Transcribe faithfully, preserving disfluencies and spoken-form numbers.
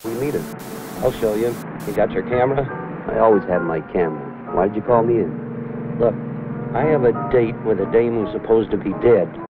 We meet her. I'll show you. You got your camera? I always have my camera. Why did you call me in? Look, I have a date with a dame who's supposed to be dead.